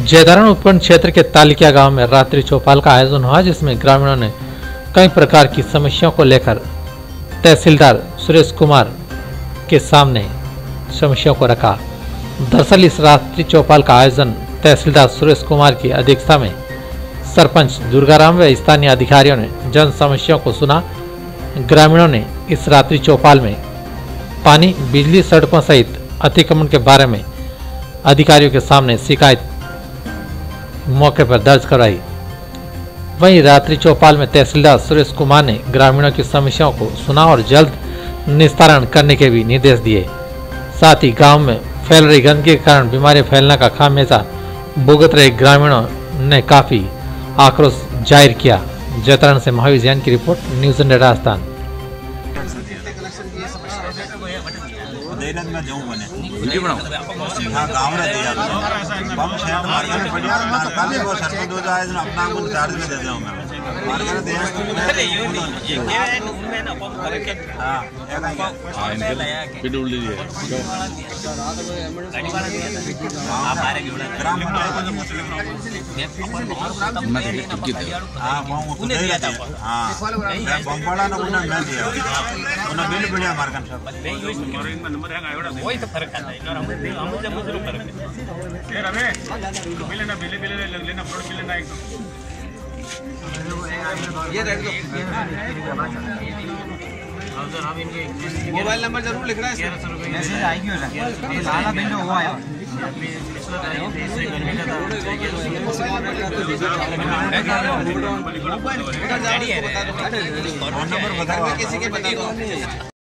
जयदारण उपखंड क्षेत्र के तालिकिया गांव में रात्रि चौपाल का आयोजन हुआ, जिसमें ग्रामीणों ने कई प्रकार की समस्याओं को लेकर तहसीलदार सुरेश कुमार के सामने समस्याओं को रखा। दरअसल इस रात्रि चौपाल का आयोजन तहसीलदार सुरेश कुमार की अध्यक्षता में सरपंच दुर्गाराम व स्थानीय अधिकारियों ने जन समस्याओं को सुना। ग्रामीणों ने इस रात्रि चौपाल में पानी, बिजली, सड़कों सहित अतिक्रमण के बारे में अधिकारियों के सामने शिकायत मौके पर दर्ज कराई। वहीं रात्रि चौपाल में तहसीलदार सुरेश कुमार ने ग्रामीणों की समस्याओं को सुना और जल्द निस्तारण करने के भी निर्देश दिए। साथ ही गांव में फैल रही गंदगी के कारण बीमारी फैलने का खामियाजा भुगत रहे ग्रामीणों ने काफी आक्रोश जाहिर किया। जयदारण से महावीर जैन की रिपोर्ट, न्यूज़ इंडिया राजस्थान। गाँव में दिया बम शहर मार्केट में बढ़िया ना काले को सरपंच हो जाए ना अपना को चार्ज में दे दूं मैं मार्केट दे ये उनमें ना बम करके हां इनके पिडुल लीजिए आप आ रहे ग्राम पंचायत को मैं हां वो दे रहा हां मैं बम बड़ा ना उन्हें मैं दिया उन्हें बिल बढ़िया मार्केट सब नंबर है वही तो फर्क आता है। हम जब शुरू करेंगे ये रवे बिल लेना फ्लोट बिल लेना एक ये रेड दो सर हम इनके मोबाइल नंबर जरूर लिख रहा है सर, मैसेज आएगी हो रहा ये लाला बिल हुआ है फोन नंबर बताओ किसी के बता दो।